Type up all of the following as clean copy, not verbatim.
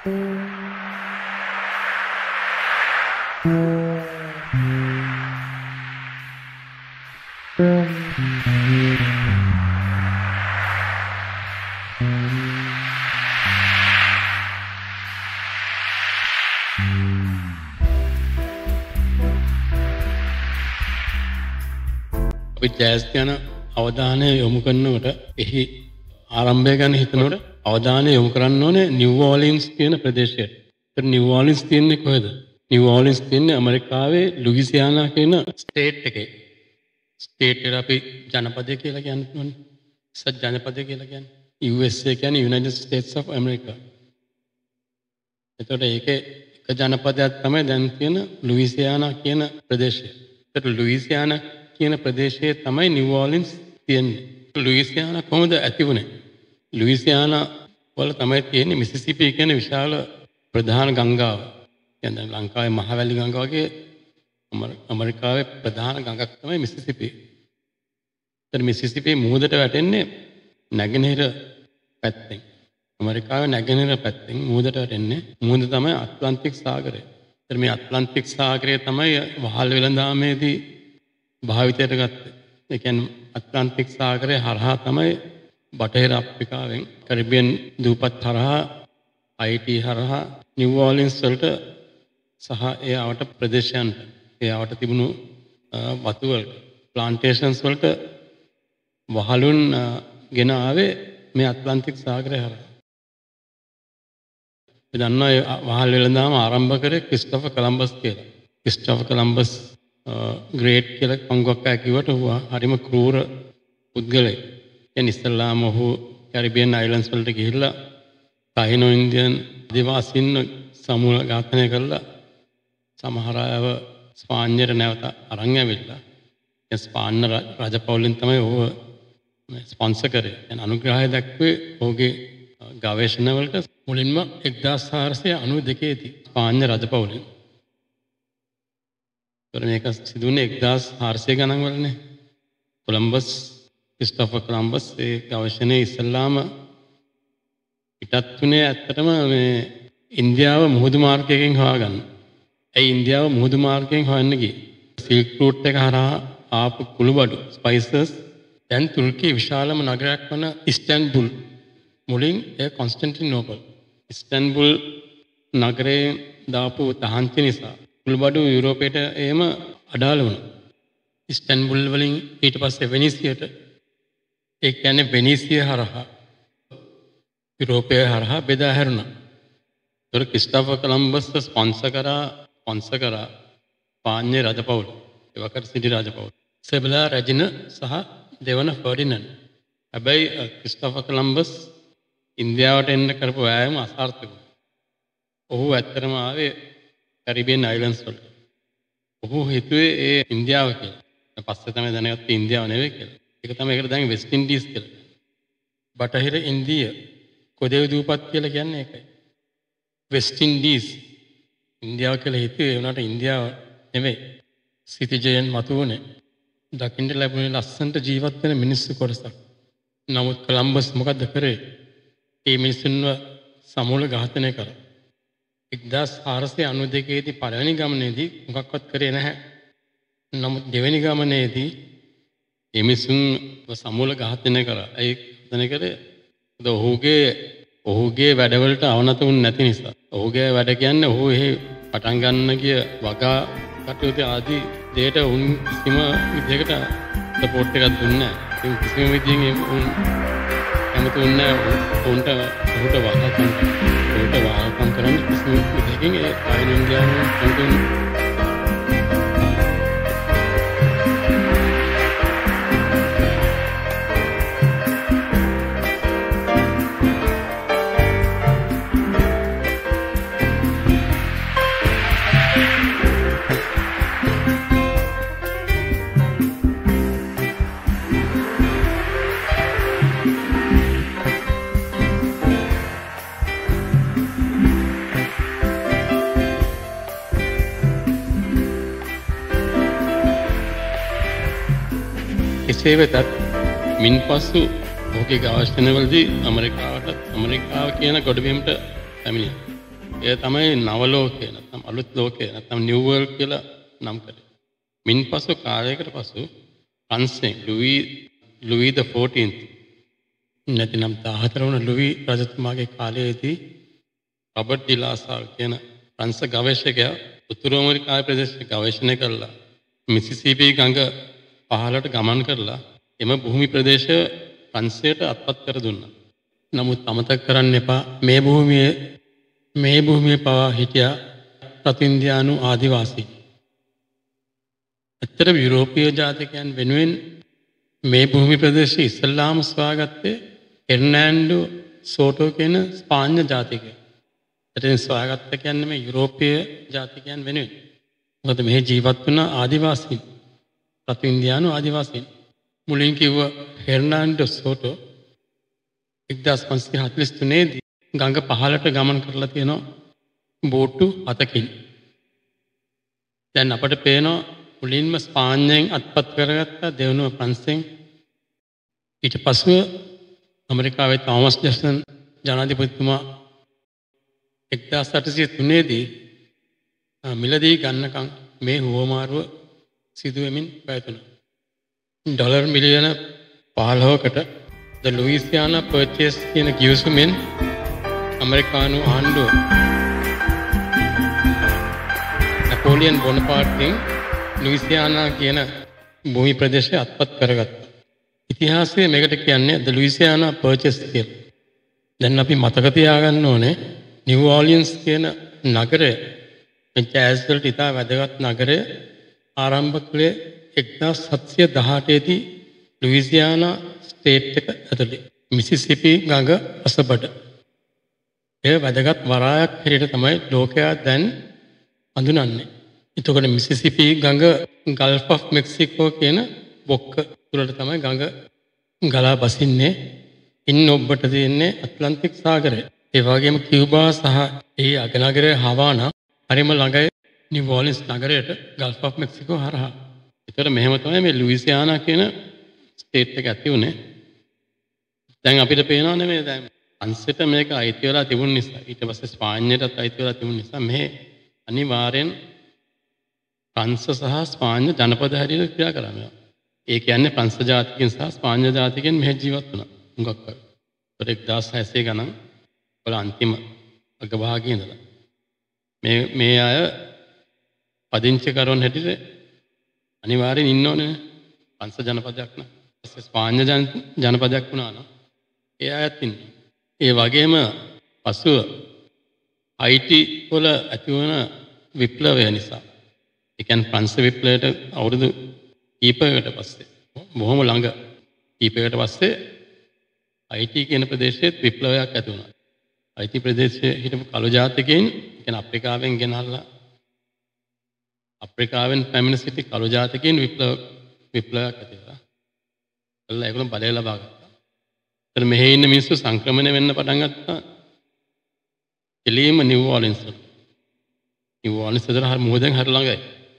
අපි ජෑස් ගැන අවධානය යොමු කරනකොට එහි ආරම්භය ගැන හිතනකොට අවධානය යොමු කරන්න ඕනේ නිව් ඕලින්ස් කියන ප්‍රදේශයට. ඒතර නිව් ඕලින්ස් තියෙන්නේ කොහෙද? නිව් ඕලින්ස් තියෙන්නේ ඇමරිකාවේ ලුයිසියානා කියන ස්ටේට් එකේ. ස්ටේට් එක අපි ජනපදය කියලා කියන්නේ. ජනපදය කියලා කියන්නේ USA කියන්නේ United States of America. එතකොට ඒකේ එක ජනපදයක් තමයි දැන් තියෙන ලුයිසියානා කියන ප්‍රදේශය. ඒතර ලුයිසියානා කියන ප්‍රදේශයේ තමයි නිව් ඕලින්ස් තියෙන්නේ. ලුයිසියානා කොහොමද ඇති වුනේ? ලුයිසියානා වල තමයි තියෙන්නේ මිසිසිපි කියන විශාල ප්‍රධාන ගංගාව. කියන්නේ ලංකාවේ මහවැලි ගඟ වගේ ඇමරිකාවේ ප්‍රධාන ගඟක් තමයි මිසිසිපි. ඒතර මිසිසිපි මුහුදට වැටෙන්නේ නැගෙනහිර පැත්තෙන්. ඇමරිකාවේ නැගෙනහිර පැත්තෙන් මුහුදට වැටෙන්නේ. මුහුද තමයි ඇට්ලන්ටික් සාගරය. ඒතර මේ ඇට්ලන්ටික් සාගරය තමයි වහල් වෙළඳාමේදී භාවිතයට ගත්තේ. ඒ කියන්නේ ඇට්ලන්ටික් සාගරය හරහා තමයි බටහිර අප්‍රිකාවෙන් කැරිබියන් දූපත් හරහා අයිටි හරහා නිව් ඕලින්ස් වලට සහ ඒ ආවට ප්‍රදේශයන්ට ඒ ආවට තිබුණු වතු වලට ප්ලාන්ටේෂන්ස් වලට වහලුන් ගෙන ආවේ මේ ඇට්ලන්ටික් සාගරය හරහා. අපි දන්නවා වහල් වෙළඳාම ආරම්භ කරේ ක්‍රිස්ටෝෆර් කොලම්බස් කියලා. ක්‍රිස්ටෝෆර් කොලම්බස් ග්‍රේට් කියලා පංගුවක් කිව්වට ඔහු හරිම ක්‍රූර පුද්ගලයෙක්. එන් ඉස්ලාම ඔහු කැරිබියන් අයිලන්ඩ්ස් වලට ගිහිල්ලා තායිනෝ ඉන්දියන් ආදිවාසීන් සමූල ඝාතනය කළා. සමහර අයව ස්පාඤ්ඤයට නැවත අරන් ඇවිල්ලා. ඒ ස්පාඤ්ඤ රජපෞලෙන් තමයි ඔහු ස්පොන්සර් කරේ. එන් අනුග්‍රහය දක්වන්නේ ඔහුගේ ගවේෂණවලට මුලින්ම 1492 දී ස්පාඤ්ඤ රජපෞලෙන්. මේක සිදුවන්නේ 1400 ගණන් වලනේ. කොලම්බස් ක්‍රිස්ටෝෆර් කොලම්බස් ඒ ගවේෂණයේ ඉස්සල්ලාම පිටත් වුණේ ඇත්තටම මේ ඉන්දියාව මුහුදු මාර්ගයෙන් හොයාගන්න. ඒ ඉන්දියාව මුහුදු මාර්ගයෙන් හොයන්න ගියේ. සිල්ක් රූට් එක හරහා ආපු කුළුබඩු ස්පයිසස් දැන් තුර්කියේ විශාලම නගරයක් වන ඉස්තැන්බුල් මුලින් ඒ කොන්ස්ටැන්ටිනෝපල් ඉස්තැන්බුල් නගරේ දාපු තහංචි නිසා කුළුබඩු යුරෝපයට එහෙම අඩාල වුණා. ඉස්තැන්බුල් වලින් ඊට පස්සේ වෙනීසියට ඒ කියන්නේ වෙනීසිය හරහා යුරෝපය හරහා බෙදා හැරුණා. ඒතර ක්‍රිස්ටෝෆර් කොලම්බස් ස්පොන්සර් කරා ස්පාඤ්ඤ රජපෞල එවකට සිටි රජපෞල සෙබලා රැජින සහ දෙවන ෆර්ඩිනන්ඩ්. හැබැයි ක්‍රිස්ටෝෆර් කොලම්බස් ඉන්දියාවට එන්න කරපු වෑයම අසාර්ථක වුණා. ඔහු ඇත්තටම ආවේ කැරිබියන් අයිලන්ඩ්ස් වලට. ඔහු හිතුවේ ඒ ඉන්දියාව කියලා. පස්සේ තමයි දැනගත්තේ ඉන්දියාව නෙවෙයි කියලා. ඒක තමයි ඒකට දැන් වෙස්ට් ඉන්ඩීස් කියලා. බටහිර ඉන්දිය කොදේව දූපත් කියලා කියන්නේ ඒකයි. වෙස්ට් ඉන්ඩීස් ඉන්දියාව කියලා හිතුවේ ඒ වුණාට ඉන්දියාව නෙවෙයි. සිටිජයන් මතුවනේ. දකින්න ලැබුණේ ලස්සනට ජීවත් වෙන මිනිස්සු කොටසක්. නමුත් කොලම්බස් මොකද්ද කරේ? මේ මිනිස්සුන්ව සමූල ඝාතනය කරා. 1492 දී පළවෙනි ගමනේදී මොකක්වත් කරේ නැහැ. නමුත් දෙවෙනි ගමනේදී මේ මිනිස්සුන්ව සමූල ඝාතනය කරා. ඒ ඝාතනය කරේ ඔහුගේ වැඩවලට අවනතුන් නැති නිසා. ඔහුගේ වැඩ කියන්නේ ඔහු එහි පටන් ගන්න ගිය වගා කටයුතු ආදී දෙයට උන් කිසිම විදිහකට සපෝට් එකක් දුන්නේ නැහැ. ඒ කිසිම විදිහකින් උන් හැමතුන්නේ උන්ට වහකම් කරන්න කිසිම විදිහකින් ඒ අයින් ඉන්දියානු උන්ට කෙසේ වෙතත් මින්පසු ඔහුගේ ගවේෂණවලදී ඇමරිකාව කියන ගොඩබිමට පැමිණියා. ඒ තමයි නවලෝකය නැත්නම් අලුත් ලෝකය නැත්නම් නිව් වර්ල්ඩ් කියලා නම් කරේ. මින්පසු කාලයකට පසු ප්‍රංශයෙන් ලුයි the 14th නැතිනම් 14 වන ලුයි රජතුමාගේ කාලයේදී රොබර්ට් ඩිලාසාල් කියන ප්‍රංශ ගවේෂකයා උතුරු ඇමරිකාවේ ප්‍රදේශයේ ගවේෂණය කළා. මිසිසිපි ගඟ පහළට ගමන් කරලා එම භූමි ප්‍රදේශය ප්‍රංශයට අත්පත් කර දුන්නා. නමුත් අමතක කරන්න එපා මේ භූමියේ පවා හිටියා රතු ඉන්දියානු ආදිවාසී. ඇත්තට යුරෝපීය ජාතිකයන් වෙනුවෙන් මේ භූමි ප්‍රදේශයේ ඉස්ලාම සොයාගත්තේ ෆෙර්නෑන්ඩෝ සෝටෝ කියන ස්පාඤ්ඤ ජාතිකයෙක්. එතෙන් සොයාගත්ත කියන්නේ මේ යුරෝපීය ජාතිකයන් වෙනුවෙන්. මොකද මෙහි ජීවත් වුණ ආදිවාසීන් රතු ඉන්දියානු ආදිවාසීන්. මුලින් කිව්ව ෆෙර්නෑන්ඩෝ සෝටෝ 1543 දී ගඟ පහළට ගමන් කරලා තියෙනවා බෝට්ටු 7කින්. දැන් අපට පේනවා මුලින්ම ස්පාඤ්ඤයෙන් අත්පත් කරගත්ත දෙවනුව ප්‍රංශයෙන් ඊට පස්ව ඇමරිකාවේ තෝමස් ජෙෆර්සන් ජනාධිපතිතුමා 1803 දී මිලදී ගන්නකම් මේ හුවමාරුව සිදු වෙමින් පැවතුණා. ඩොලර් මිලියන 15කට ද ලුයිසියානා පර්චේස් කියන ගිවිසුමෙන් ඇමරිකානු ආණ්ඩුව නැපෝලියන් බොනපාර්ට්ගෙන් ලුයිසියානා කියන භූමි ප්‍රදේශය අත්පත් කරගත්තා. ඉතිහාසයේ මේකට කියන්නේ ද ලුයිසියානා පර්චේස් කියලා. දැන් අපි මතක තියාගන්න ඕනේ නිව් ඕලියන්ස් කියන නගරය මේ ජෑස් වලට ඉතා වැදගත් නගරය ආරම්භ කළේ 1718 දී ලුයිසියානා ස්ටේට් එක ඇතුලේ මිසිසිපි ගඟ අසබඩ. ඒ වැදගත් වරායක් හැටියට තමයි ලෝකයා දැන් හඳුනන්නේ. එතකොට මිසිසිපි ගඟ ගල්ෆ් ඔෆ් මෙක්සිකෝ කියන බොක්ක තුලට තමයි ගඟ ගලා බසින්නේ. ඉන්න ඔබට තියෙන්නේ ඇට්ලන්ටික් සාගරය. ඒ වගේම කියුබා සහ ඒ අගනගරය හවානා හරිම ළඟයි නිව් ඕලියන්ස් නගරයට ගල්ෆ් ඔෆ් මෙක්සිකෝ හරහා. ඒතර මෙහෙම තමයි මේ ලුයිසියානා කියන ස්ටේට් එක ඇති උනේ. දැන් අපිට පේනවානේ මේ දැන් අංශෙට මේක අයිති වෙලා තිබුණ නිසා ඊට පස්සේ ස්පාඤ්ඤයටත් අයිති වෙලා තිබුණ නිසා මේ අනිවාර්යෙන් ප්‍රංශ සහ ස්පාඤ්ඤ ජනපද හැටියට ක්‍රියා කරා මේවා. ඒ කියන්නේ ප්‍රංශ ජාතිකයන් සහ ස්පාඤ්ඤ ජාතිකයන් මෙහෙ ජීවත් වුණා. හුඟක් අය. ඒතර 1600 ගණන් වල අන්තිම අගභාගයේ ඉඳලා මේ අය පදිංචි කරන හැටියට අනිවාර්යෙන් ඉන්න ඕනේ ප්‍රංශ ජනපදයක් නම්. ස්පාඤ්ඤ ජනපදයක් වුණා නම් ඒ අයත් ඉන්නේ. ඒ වගේම පසුව IT වල ඇති වුණ විප්ලවය නිසා ඒ කියන්නේ ප්‍රංශ විප්ලවයට අවුරුදු කීපයකට පස්සේ බොහොම ළඟ කීපයකට පස්සේ IT කියන ප්‍රදේශයේ විප්ලවයක් ඇති වුණා. IT ප්‍රදේශයේ හිටපු කළු ජාතිකයන් කියන්නේ අප්‍රිකාවෙන් ගෙනල්ලා අප්‍රිකාවෙන් පැමිණ සිටි කළු ජාතිකයන් විප්ලවයක් ඇති වුණා. ඒගොල්ලෝ බලය ලබා ගත්තා. එතන මෙහි ඉන්න මිනිස්සු සංක්‍රමණය වෙන්න පටන් ගත්තා. එළියම නිව් ඕලියන්ස් වල. නිව් ඕලියන්ස් වල හර මොහොතෙන් හර ළඟයි.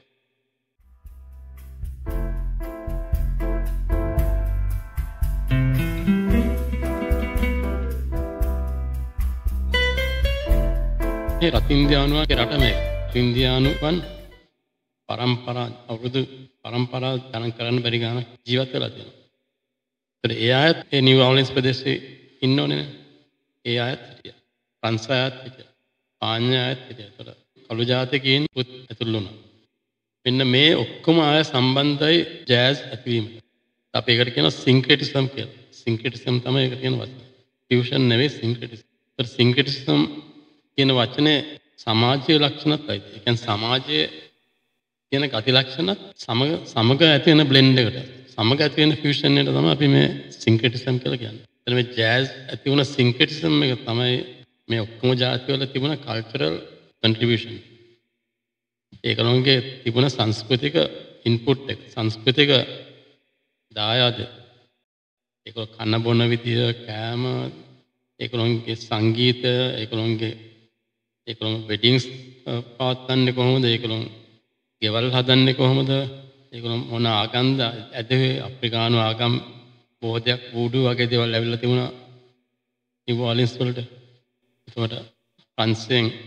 මේ රතු ඉන්දියානුවන්ගේ රට මේ රතු ඉන්දියානුවන් අවුරුදු පරම්පරා ගණන් කරන්න බැරි ගානක් ජීවත් වෙලා තියෙනවා. ඒත් ඒ අයත් ඒ නිව් ඕලියන්ස් ප්‍රදේශයේ ඉන්න ඕනේ නේ. ඒ අයත් හිටියා. ප්‍රංශ අයත් හිටියා. ස්පාඤ්ඤ අයත් හිටියා. ඒතර කළු ජාතිකයන් ඇතුළු වුණා. මෙන්න මේ ඔක්කොම අය සම්බන්ධයි ජෑස් ඇතිවීමට. අපි ඒකට කියනවා සින්ක්‍රටිසම් කියලා. සින්ක්‍රටිසම් තමයි ඒකට කියන වචනේ. ෆියුෂන් නෙවෙයි සින්ක්‍රටිසම්. ඒතර සින්ක්‍රටිසම් කියන වචනේ සමාජීය ලක්ෂණත් අයිති. ඒ කියන්නේ සමාජයේ කියන ගති ලක්ෂණත් සමග ඇති වෙන බ්ලෙන්ඩ් එකට. සමග ඇති වෙන ෆියුෂන් එකට තමයි අපි මේ සින්ක්‍රටිසම් කියලා කියන්නේ. එතන මේ ජෑස් ඇති වුණ සින්ක්‍රටිසම් එක තමයි මේ ඔක්කොම ජාති වල තිබුණ කල්චරල් කන්ට්‍රිබියුෂන්. ඒකලොන්ගේ තිබුණ සංස්කෘතික ඉන්පුට් එක, සංස්කෘතික දායාද. ඒක කන බොන විදිය, කෑම, ඒකලොන්ගේ සංගීතය, ඒකලොන්ගේ වෙඩින්ග්ස් පවත්වන්නේ කොහොමද? ඒකලොන් ගෙවල් හදන්නේ කොහොමද? ඒකලොන් මොන ආගම්ද ඇදේ? අප්‍රිකානු ආගම් බෝධයක් වූඩු වගේ දේවල් ඇවිල්ලා තිබුණා නිව් ඕලියන්ස් වලට. ඒකට ප්‍රංශයෙන්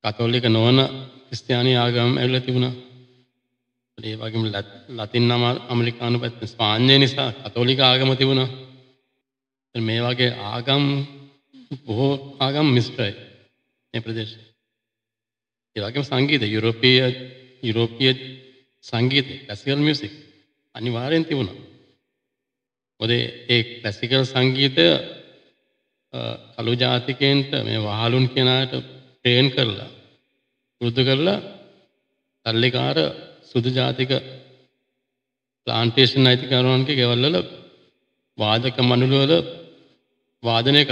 කතෝලික නොවන ක්‍රිස්තියානි ආගම් ඇවිල්ලා තිබුණා. ඒ වගේම ලතින් ඇමරිකානු පැත්තේ ස්පාඤ්ඤය නිසා කතෝලික ආගම තිබුණා. මේ වගේ ආගම් බොහෝ ආගම් මිශ්‍රයි මේ ප්‍රදේශයේ. ඒ වගේම සංගීත යුරෝපීය සංගීත ක්ලාසිකල් මියුසික් අනිවාර්යෙන් තිබුණා. මොකද ඒ ක්ලාසිකල් සංගීතය කළු ජාතිකයන්ට මේ වහලුන් කියන අයට ට්‍රේන් කරලා පුරුදු කරලා තල්ලිකාර සුදු ජාතික ප්ලාන්ටේෂන් අයිතිකාරයන්ගේ ගෙවල් වල වාදක මණ්ඩල වල වාදනය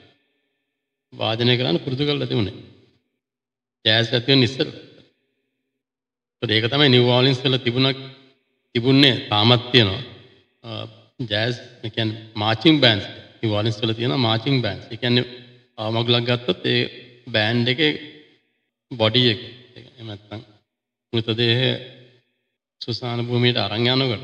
කරන්න පුරුදු කරලා තිබුණේ. ජෑස් ගතිය ඉස්සර. ඒක තමයි නිව් ඕලින්ස් වල තිබුණේ තාමත් තියෙනවා. ජෑස් කියන්නේ මාචින් බෑන්ඩ්ස්. නිව් ඕලින්ස් වල තියෙනවා මාචින් බෑන්ඩ්ස්. ඒ කියන්නේ මගුලක් ගත්තොත් ඒ බෑන්ඩ් එකේ බොඩි එක එහෙම නැත්නම් මෘතදේහය සුසාන භූමියට අරන් යනකොට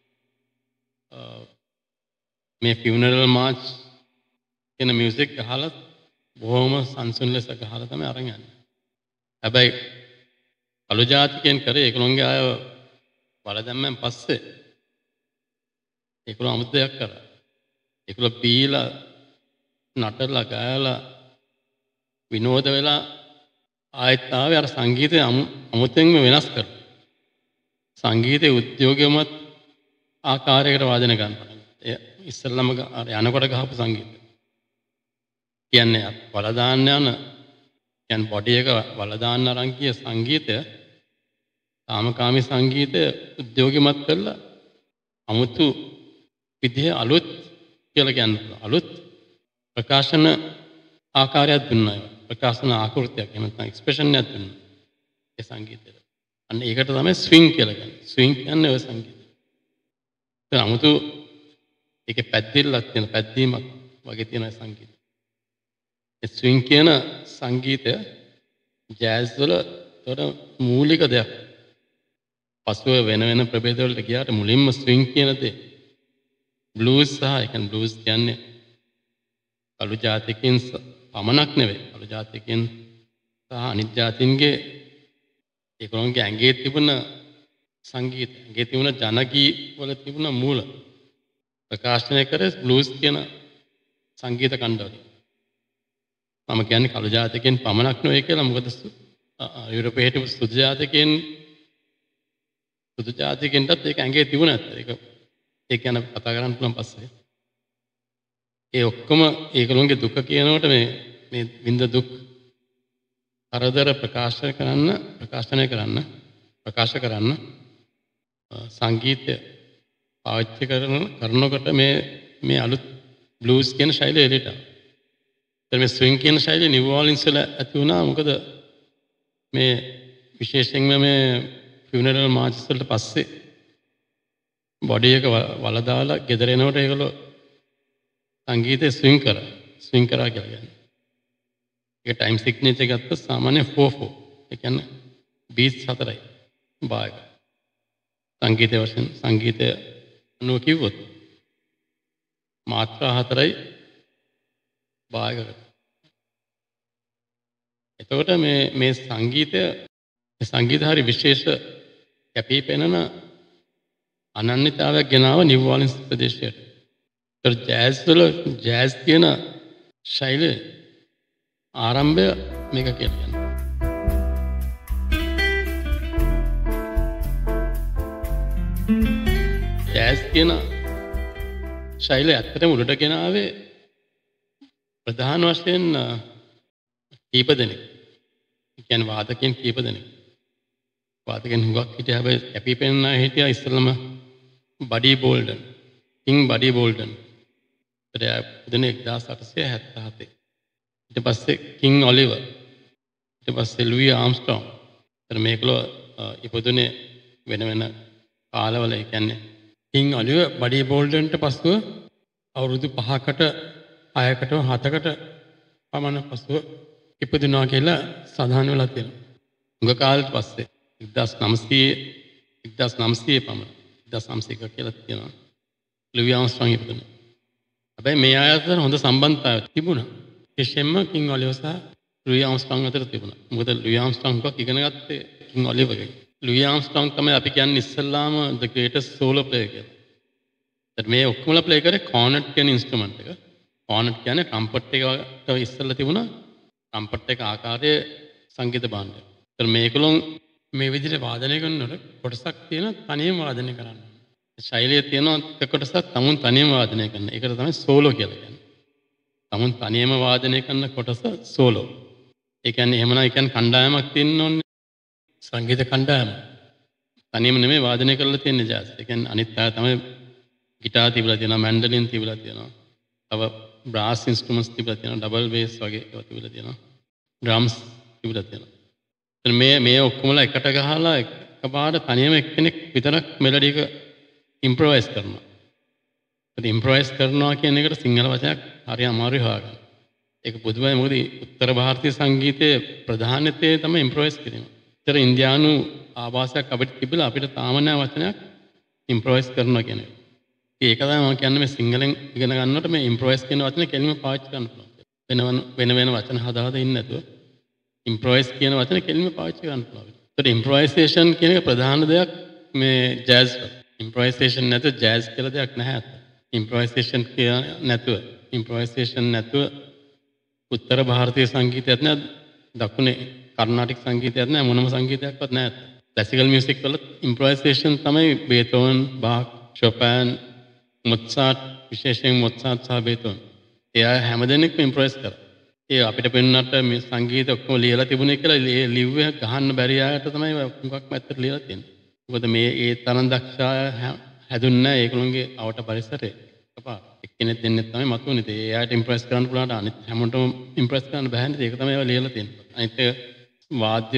මේ ෆියුනරල් මාච් කියන මියුසික් අහලා බොහොම සංසුන් ලෙස අහලා තමයි අරන් යන්නේ. හැබැයි කළු ජාතිකයන් කරේ ඒගොල්ලන්ගේ අය වල දැම්මෙන් පස්සේ ඒගොල්ලෝ අමුතු දෙයක් කරා. ඒගොල්ලෝ පීලා නටලා ගායලා විනෝද වෙලා ආයෙත් ආවේ අර සංගීතය අමුතෙන්ම වෙනස් කරා. සංගීතයේ උද්‍යෝගයමත් ආකාරයකට වාදනය කරනවා. ඒ ඉස්සෙල්ලාම අර යනකොට ගහපු සංගීතය. කියන්නේ වල දාන්න කියන්නේ බොඩි එක වල දාන්න අරන් කිය සංගීතය සාමකාමී සංගීතය උද්‍යෝගිමත් කරලා අමුතු විදිහේ අලුත් කියලා කියන්නේ අලුත් ප්‍රකාශන ආකාරයක් දුන්නා. ප්‍රකාශන ආකෘතියක් එහෙම නැත්නම් එක්ස්ප්‍රෙෂන් එකක් දුන්නා ඒ සංගීතයට. අන්න ඒකට තමයි ස්විංග් කියලා කියන්නේ. ස්විංග් කියන්නේ ඔය සංගීතය. ඒක අමුතු ඒකේ පැද්දිල්ලක් තියෙන පැද්දීමක් වගේ තියෙන සංගීතය. ඒ ස්විංග් කියන සංගීතය ජෑස් වල තොර මූලික දෙයක්. පසුව වෙන ප්‍රභේද වලට ගියාට මුලින්ම ස්විංග් කියන දේ බ්ලූස් සහ ඒ කියන්නේ බ්ලූස් කියන්නේ කළු ජාතිකයන් පමණක් නෙවෙයි. කළු ජාතිකයන් සහ අනිත් ජාතීන්ගේ ඒගොල්ලන්ගේ ඇඟේ තිබුණ සංගීත, ඇඟේ තිබුණ ජනගී වල තිබුණ මූල ප්‍රකාශනය කරේ බ්ලූස් කියන සංගීත කණ්ඩායම. මම කියන්නේ කළු ජාතිකයන් පමණක් නෙවෙයි කියලා. මොකද යුරෝපයේ හිටපු සුදු ජාතිකයන්ටත් ඒක ඇඟේ තිබුණ නැත්නම් ඒක ගැන කතා කරන්න පුළුවන් පස්සේ. ඒ ඔක්කොම ඒගොල්ලන්ගේ දුක කියනකොට මේ විඳ දුක් කරදර ප්‍රකාශ කරන්න සංගීතය පාවිච්චි කරනකොට මේ අලුත් බ්ලූස් කියන ශෛලිය එළියට ආවා. මේ ස්විංග් කියන ශෛලිය නිව් ඕලින්ස් වල ඇති වුණා. මොකද මේ විශේෂයෙන්ම මේ ෆියුනරල් මාර්චස් වලට පස්සේ බොඩි එක වල දාලා ගෙදර එනකොට ඒගොල්ලෝ සංගීතය ස්විංග් කරා කියලා කියන්නේ. ඒක ටයිම් සිග්නේචර් ගත්තොත් සාමාන්‍ය 4/4. ඒ කියන්නේ බීට්ස් 4යි භාග. සංගීතය අනුව කිව්වොත් මාත්‍රා 4යි භාගකට. එතකොට මේ සංගීතය හරි විශේෂ කැපී පෙනෙන අනන්‍යතාවයක් ගෙනාව නිව් ඕලින්ස් ප්‍රදේශයට. ජෑස් කියන ශෛලිය ආරම්භය මේක කියලා කියනවා. ජෑස් කියන ශෛලිය ඇත්තටම උඩට ගෙනාවේ ප්‍රධාන වශයෙන් කීප දෙනෙක්. ඒ කියන්නේ වාදකයන් කීප දෙනෙක්. වාදකයන් හුඟක් හිටියා. හැබැයි කැපී පෙනෙන අය හිටියා ඉස්සෙල්ලම බඩි බෝල්ඩන්. කිං බඩි බෝල්ඩන්. ඉතින් 1877. ඊට පස්සේ කිං ඔලිවර්. ඊට පස්සේ ලුයි ආම්ස්ට්‍රෝං. මේකලෝ ඉපදුනේ වෙන කාලවල. ඒ කියන්නේ කිං ඔලිවර් බඩි බෝල්ඩන්ට පස්සුව අවුරුදු 5කට 6කට 7කට පමණ පස්සුව ඉපදුනා කියලා සඳහන් වෙලා තියෙනවා. උඟ කාලෙට පස්සේ 1900 පමණ 1901 කියලා තියෙනවා. ලුයි ආම්ස්ට්‍රෝං ඉපදුනේ. හැබැයි මේ අය අතර හොඳ සම්බන්ධතාවයක් තිබුණා. විශේෂයෙන්ම කිං ඔලිවර් සහ ලුයි ආම්ස්ට්‍රෝං අතර තිබුණා. මොකද ලුයි ආම්ස්ට්‍රෝං එකක් ඉගෙන ගත්තේ කිං ඔලිවර්ගෙන්. ලුයි ආම්ස්ට්‍රෝං තමයි අපි කියන්නේ ඉස්සල්ලාම the greatest solo player කියලා. ඒත් මේ ඔක්කොමලා ප්ලේ කරේ කෝනට් කියන ඉන්ස්ට්‍රුමන්ට් එක. කෝනට් කියන්නේ ට්‍රම්පට් එකට ඉස්සල්ලා තිබුණා. ට්‍රම්පට් එක ආකාරයේ සංගීත භාණ්ඩයක්. ඒත් මේකලොන් මේ විදිහට වාදනය කරනකොට කොටසක් තියෙන තනියම වාදනය කරන්න. ශෛලිය තියෙනවා එක කොටසක් තමුන් තනියම වාදනය කරන. ඒකට තමයි සෝලෝ කියලා කියන්නේ. තමුන් තනියම වාදනය කරන කොටස සෝලෝ. ඒ කියන්නේ එහෙමනම් ඒ කියන්නේ කණ්ඩායමක් තියෙන්න ඕනේ. සංගීත කණ්ඩායම. තනියම නෙමෙයි වාදනය කරලා තියෙන්නේ ජාස්. ඒ කියන්නේ අනිත් අය තමයි ගිටාර් තිබිලා තියෙනවා, මැන්ඩලින් තිබිලා තියෙනවා. තව බ්‍රාස් ඉන්ස්ට්‍රුමන්ට්ස් තිබිලා තියෙනවා, ඩබල් බේස් වගේ ඒවා තිබිලා තියෙනවා. ඩ්‍රම්ස් තිබිලා තියෙනවා. මේ ඔක්කොමලා එකට ගහලා එකපාරට තනියම එක්කෙනෙක් විතරක් මෙලඩි එක ඉම්ප්‍රොවයිස් කරනවා. ඒත් ඉම්ප්‍රොවයිස් කරනවා කියන එකට සිංහල වචනයක් හරි අමාරුයි හොයාගන්න. ඒක පුදුමයි මොකද උත්තර ಭಾರತೀಯ සංගීතයේ ප්‍රධානත්වය තමයි ඉම්ප්‍රොවයිස් කිරීම. ඒතර ඉන්දියානු ආభాසයක් අපිට තිබිලා අපිට තාම නැහැ වචනයක් ඉම්ප්‍රොවයිස් කරනවා කියන එක. ඒක තමයි මම කියන්නේ මේ සිංහලෙන් ඉගෙන ගන්නකොට මේ ඉම්ප්‍රොවයිස් කියන වචනේ කෙලින්ම පාවිච්චි කරන්න පුළුවන්. වෙන වචන හදාලා ඉන්නේ නැතුව ඉම්ප්‍රොවයිස් කියන වචනේ කෙලින්ම පාවිච්චි කරන්න පුළුවන්. ඒතර ඉම්ප්‍රොවයිසේෂන් කියන එක ප්‍රධාන දෙයක් මේ ජෑස් වල. ඉම්ප්‍රොවයිසේෂන් නැතුව ජෑස් කියලා දෙයක් නැහැ. ඉම්ප්‍රොවයිසේෂන් නැතුව උත්තර ಭಾರತೀಯ සංගීතයක් නෑ, දකුණේ කර්ණාටික් සංගීතයක් නෑ, මොනම සංගීතයක්වත් නෑ. ක්ලාසිකල් මියුසික් වල ඉම්ප්‍රොවයිසේෂන් තමයි බේතෝවන්, බාක්, ෂොපෑන්, මොත්සාට්, විශේෂයෙන් මොත්සාට් සහ බේතෝවන්. එයා හැමදෙනෙක්ම ඉම්ප්‍රොවයිස් කරා. ඒ අපිට පෙන්වන්නට මේ සංගීත ඔක්කොම ලියලා තිබුණේ කියලා ලිව්වේ ගහන්න බැරි ආයත තමයි මුගක්ම ඇත්තට ලියලා තියෙන්නේ. මොකද මේ ඒ තරම් දක්ෂ හැදුන්නේ නැහැ ඒගොල්ලන්ගේ අවට පරිසරේ. එකපාර එක්කෙනෙක් දෙන්නෙක් තමයි මතුවන්නේ. ඒ එයාට ඉම්ප්‍රෙස් කරන්න පුළුවන් අනිත් හැමෝටම ඉම්ප්‍රෙස් කරන්න බෑනේ. ඒක තමයි ඒවා ලියලා තියෙන්නේ. අනිත් වාද්‍ය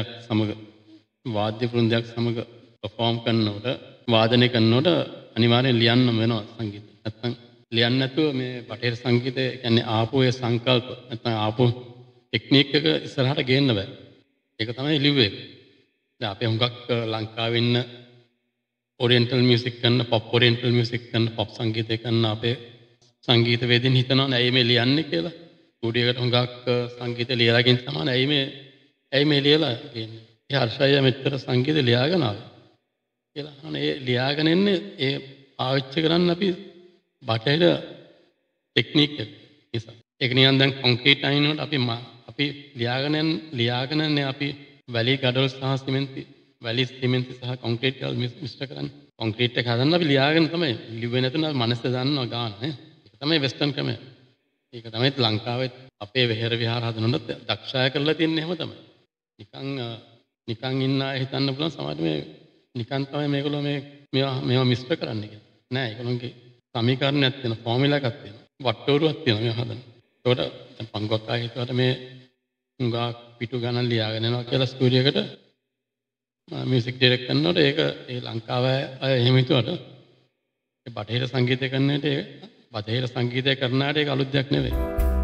වෘන්දයක් සමග perform කරනකොට වාදනය කරනකොට අනිවාර්යෙන් ලියන්න වෙනවා සංගීත. නැත්නම් ලියන්න නැතුව මේ බටහිර සංගීතය කියන්නේ ආපු ඒ සංකල්ප නැත්නම් ආපු ටෙක්නික් එක ඉස්සරහට ගේන්න බෑ. ඒක තමයි ලිව්වේ. දැන් අපි හුඟක් ලංකාවේ ඉන්න ඔරියන්ටල් මියුසික් කරන ඔරියන්ටල් මියුසික් කරන පොප් සංගීතය කරන අපේ සංගීතවේදීන් හිතනවා ඇයි මේ ලියන්නේ කියලා. ස්ටුඩියෝකට හුඟක් සංගීත ලියලාගෙන තමයි ඇයි මේ ලියලා කියන්නේ. ඒ හර්ෂය මෙච්චර සංගීත ලියාගෙන ආවේ කියලා. අනේ ඒ ලියාගෙන ඉන්නේ ඒ පාවිච්චි කරන්න අපි බටහිර ටෙක්නික් එක නිසා. ඒක නිකන් දැන් කොන්ක්‍රීට් අයිනකට අපි ලියාගෙන අපි වැලි ගඩොල් සහ සිමෙන්ති සහ කොන්ක්‍රීට් ගල් මිශ්‍ර කරන්නේ. කොන්ක්‍රීට් එක හදන්න අපි ලියාගෙන තමයි ලිව්වේ නැතුන මනස දන්නවා ගාන නේ. ඒක තමයි වෙස්ටර්න් ක්‍රමය. ඒක තමයි ලංකාවේ අපේ වෙහෙර විහාර හදනොත් දක්ෂය කරලා තියන්නේ එහෙම තමයි. නිකන් ඉන්න අය හිතන්න පුළුවන් සමහර මේ නිකන් තමයි මේගොල්ලෝ මේවා මිශ්‍ර කරන්නේ කියලා. නෑ ඒගොල්ලෝගේ සමීකරණයක් තියෙනවා, ෆෝමියුලා එකක් තියෙනවා, වට්ටෝරුවක් තියෙනවා මේ හදන්න. ඒකට දැන් පංගුවක් ආයෙ හිතුවට මේ හුඟා පිටු ගණන් ලියාගෙන යනවා කියලා ස්ටුඩියෝ එකට මියුසික් ඩිරෙක්ට් කරනකොට ඒක ඒ ලංකාවේ අය එහෙම හිතුවට ඒ බටහිර සංගීතය කරන්නට බටහිර සංගීතය කරනාට ඒක අලුත් දෙයක් නෙවෙයි.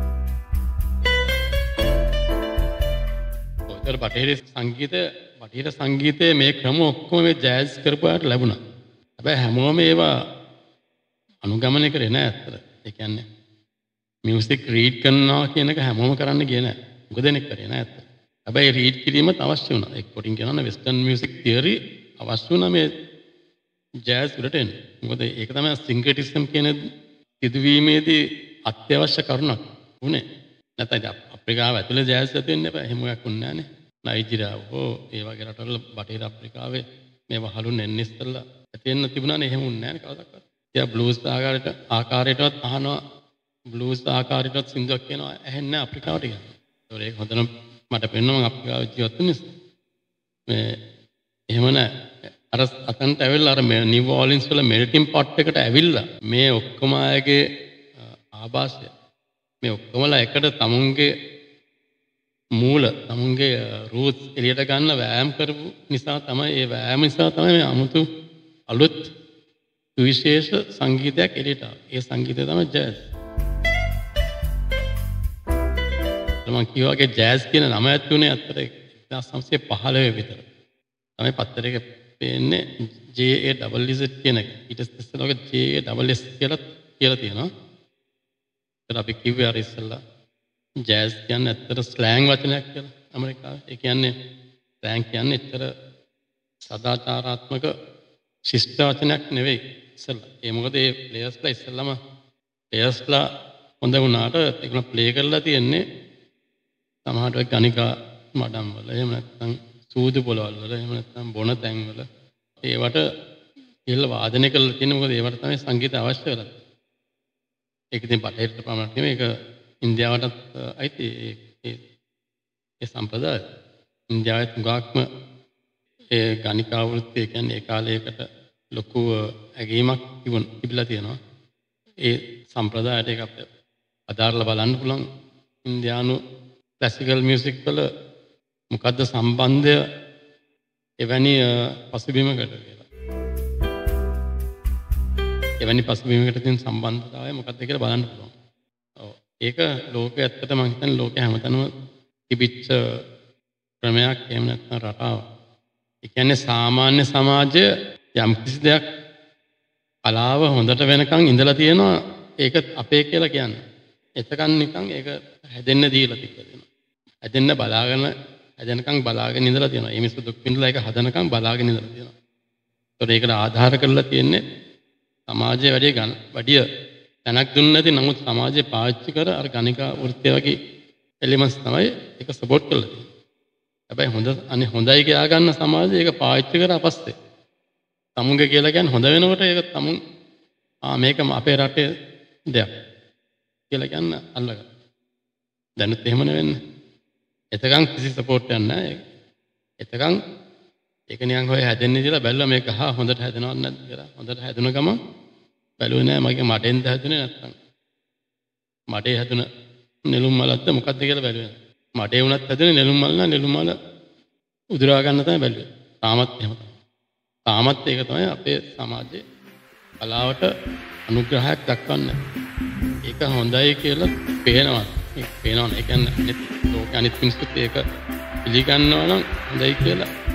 ඔතන බටහිර සංගීතයේ මේ ක්‍රම ඔක්කොම මේ ජෑස් කරපුවාට ලැබුණා. හැබැයි හැමෝම ඒවා අනුගමනය කරේ නෑ ඇත්තට. ඒ කියන්නේ මියුසික් රීඩ් කරනවා කියන එක හැමෝම කරන්න ගියේ නෑ. මොකද දෙනෙක් කරේ නෑ ඇත්තට. හැබැයි රීඩ් කිරීමත් අවශ්‍ය වුණා. ඒක කොටින් කියනවා වෙස්ටර්න් මියුසික් තියරි අවශ්‍ය වුණා මේ ජෑස් වලට එන්න. මොකද ඒක තමයි සින්ක්‍රටිසම් කියන සිදුවීමේදී අත්‍යවශ්‍ය කරුණක් වුණේ. නැත්නම් අප්‍රිකාව ඇතුලේ ජෑස් ඇති වෙන්න බෑ. එහෙම එකක් වුණේ නෑනේ. නයිජීරියාව ඒ වගේ රටවල බටහිර අප්‍රිකාවේ මේ වහලුන් එන්න ඉස්සෙල්ලා ඇති වෙන්න තිබුණානේ. එහෙම වුණේ නෑනේ කවදාවත්. තියා බ්ලූස් ආකාරයටවත් අහනවා, බ්ලූස් ආකාරයටවත් සින්දුවක් කියනවා ඇහෙන්නේ නෑ අප්‍රිකාවට කියන්නේ. ඒක හොඳට මට පෙන්වනවා මම අප්‍රිකාවේ ජීවත් වෙන නිසා. මේ එහෙම නෑ. අර අතන්ට ඇවිල්ලා අර නිව් ඕලින්ස් වල මෙල්ටින් පොට් එකට ඇවිල්ලා මේ ඔක්කොම අයගේ ආభాසය මේ ඔක්කොමලා එකට තමුන්ගේ මූල තමුන්ගේ රූට්ස් එළියට ගන්න වෑයම් කරපු නිසා තමයි ඒ වෑයම නිසා තමයි මේ 아무තු අලුත් විශේෂ සංගීතයක් එළියට ආවේ. ඒ සංගීතය තමයි ජෑස්. මම කියවාගේ ජෑස් කියන නම ඇතුනේ අතට 1915 විතර. තමයි පත්තරයක පේන්නේ JASS කියන එක. ඊට ඉස්සෙල්ලා JASS කියලා තියෙනවා. ඒත් අපි කිව්වේ අර ඉස්සෙල්ලා ජෑස් කියන්නේ ඇත්තට ස්ලෑන් වචනයක් කියලා ඇමරිකාවේ. ඒ කියන්නේ ස්ලෑන් කියන්නේ ඇත්තට සදාචාරාත්මක ශිෂ්ට වචනයක් නෙවෙයි ඉස්සෙල්ලා. ඒ මොකද ඒ ප්ලේයර්ස්ලා ඉස්සෙල්ලාම ප්ලේයර්ස්ලා හොඳ වුණාට ඒගොල්ලෝ ප්ලේ කරලා තියෙන්නේ සමහරට ගණිකා මඩම් වල එහෙම නැත්නම් සූදු පොළවල් වල එහෙම නැත්නම් බොන තැන් වල ඒවට ඉහළ වාදනය කරලා තියෙන මොකද ඒවට තමයි සංගීතය අවශ්‍ය වෙලා. ඒක ඉතින් බටහිරට පමණක් නෙමෙයි ඒක ඉන්දියාවටත් අයිති ඒ සම්ප්‍රදාය. ඉන්දියාවේ තුගාක්ම ඒ ගණිකා වෘත්තිය කියන්නේ ඒ කාලයකට ලොකු ඇගීමක් තිබිලා තියෙනවා. ඒ සම්ප්‍රදායට ඒක අපිට අදාළව බලන්න පුළුවන් ඉන්දියානු ක්ලාසිකල් මියුසික් වල මොකද්ද සම්බන්ධය එවැනි පසුබිමකට කියලා. එවැනි පසුබිමකට තියෙන සම්බන්ධතාවය මොකක්ද කියලා බලන්න පුළුවන්. ඔව්. ඒක ලෝකයේ ඇත්තට මම හිතන්නේ ලෝකයේ හැමතැනම තිබිච්ච ක්‍රමයක් එහෙම නැත්නම් රටාවක්. ඒ කියන්නේ සාමාන්‍ය සමාජය යම් කිසි දෙයක් කලාව හොඳට වෙනකන් ඉඳලා තියෙනවා ඒක අපේ කියලා කියන්නේ. එතකන් නිකන් ඒක හැදෙන්න දීලා තිබෙනවා. හැදෙනකන් බලාගෙන ඉඳලා තියෙනවා. මේ මිනිස්සු දුක් විඳලා ඒක හදනකන් බලාගෙන ඉඳලා තියෙනවා. ඒතකොට ඒකට ආධාර කරලා තියෙන්නේ සමාජයේ වැඩි තැනක් දුන්නේ නැති නමුත් සමාජයේ පාවිච්චි කර අර ගණිකා වෘත්තිය වගේ එලිමන්ට්ස් තමයි ඒක සපෝට් කරලා තියෙන්නේ. හැබැයි හොඳයි කියා ගන්න සමාජය ඒක පාවිච්චි කරලා පස්සේ තමුන්ගේ කියලා කියන්නේ හොඳ වෙනකොට ඒක තමුන් මේක අපේ රටේ දෙයක් කියලා කියන්න අල්ලගන්න. දැනුත් එහෙම නෙවෙන්නේ. එතකන් කිසි සපෝට් එකක් නැහැ. එතකන් ඒක නිකන් හොය හැදෙන්නේ කියලා බැලුවා මේක හොඳට හැදෙනවද නැද්ද කියලා. හොඳට හැදුන ගමන් බැලුවේ නෑ මගේ මඩෙන්ද හැදුනේ නැත්නම් මඩේ හැදුන නෙළුම් මලක්ද මොකක්ද කියලා බැලුවේ නෑ. මඩේ වුණත් හැදුනේ නෙළුම් මල නම් නෙළුම් මල උදුරා ගන්න තමයි බැලුවේ. තාමත් එහෙම තමයි. තාමත් ඒක තමයි අපේ සමාජයේ කලාවට අනුග්‍රහයක් දක්වන්නේ. ඒක හොඳයි කියලා පේනවා. ඒක පේනවනේ. ඒ කියන්නේ අනිත් මිනිස්සුත් ඒක පිළිගන්නවා නම් හොඳයි කියලා